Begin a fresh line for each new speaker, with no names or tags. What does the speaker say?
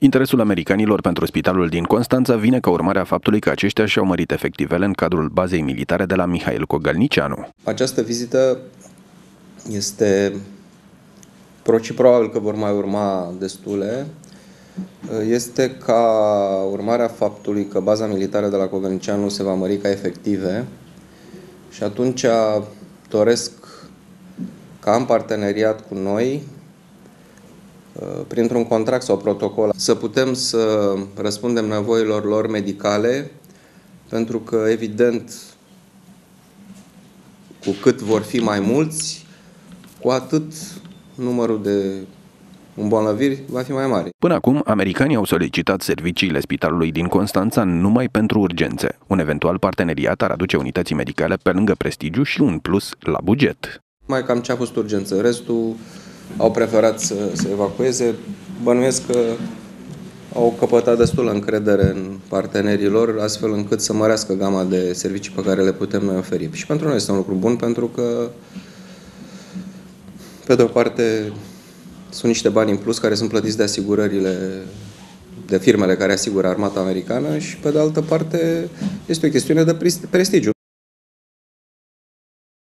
Interesul americanilor pentru spitalul din Constanța vine ca urmare a faptului că aceștia și-au mărit efectivele în cadrul bazei militare de la Mihail Cogălnicianu.
Această vizită este probabil că vor mai urma destule. Este ca urmare a faptului că baza militară de la Cogălnicianu se va mări ca efective și atunci doresc ca în parteneriat cu noi, printr-un contract sau protocol, să putem să răspundem nevoilor lor medicale, pentru că, evident, cu cât vor fi mai mulți, cu atât numărul de îmbolnăviri va fi mai mare.
Până acum, americanii au solicitat serviciile spitalului din Constanța numai pentru urgențe. Un eventual parteneriat ar aduce unității medicale pe lângă prestigiu și un plus la buget.
Mai cam ce a fost urgență. Restul au preferat să se evacueze. Bănuiesc că au căpătat destulă încredere în partenerii lor, astfel încât să mărească gama de servicii pe care le putem noi oferi. Și pentru noi este un lucru bun, pentru că, pe de o parte, sunt niște bani în plus care sunt plătiți de asigurările, de firmele care asigură armata americană și, pe de altă parte, este o chestiune de prestigiu.